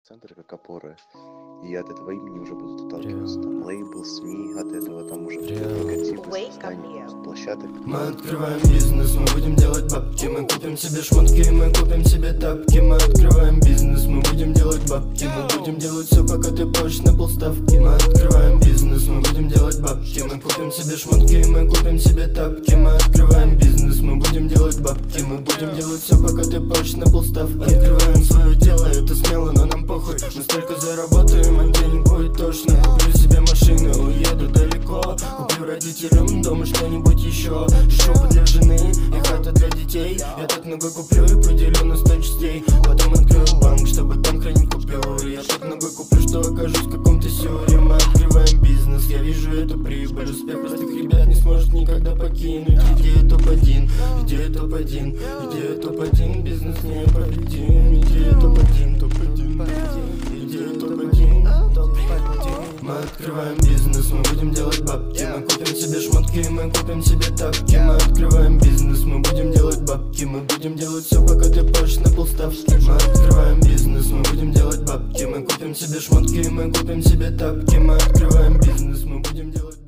центр как опоры. И от этого имени уже будут Реально. отталкиваться там лейбл, СМИ, от этого там уже Реально. негативы создания площадок. Мы открываем бизнес, мы будем делать бабки. Мы купим себе шмотки, мы купим себе тапки. Мы открываем бизнес, мы будем делать бабки. Мы будем делать все, пока ты поешь на полставки. Мы открываем бизнес, мы будем делать бабки. Мы купим себе шмотки, мы купим себе тапки. Мы открываем бизнес, мы будем делать бабки. Мы будем делать все, пока ты поешь на полставки. Открываем свое дело, это смело, но нам похуй. Мы столько заработаем, а денег будет точно. Куплю себе машину, уеду далеко. Куплю родителям дома что-нибудь еще. Шубу для жены и хата для детей. Я так много куплю и поделю на 100 частей. Потом открою банк, чтобы там хранить купюры. Я так много куплю, что окажусь в каком-то сюре. Мы открываем бизнес, я вижу эту прибыль. Успех простых ребят не сможет никогда покинуть. Идея топ-1, идея топ-1, идея топ-1. Бизнес непобедим. Идея топ-1, топ-1, идея топ-1, топ-1. Мы открываем бизнес, мы будем делать бабки. Мы купим себе шмотки, мы купим себе тапки. Мы открываем бизнес, мы будем делать бабки. Мы будем делать все, пока ты поешь на полставки. Мы открываем бизнес, мы будем делать бабки. Мы купим себе шмотки, мы купим себе тапки. Мы открываем бизнес, мы будем делать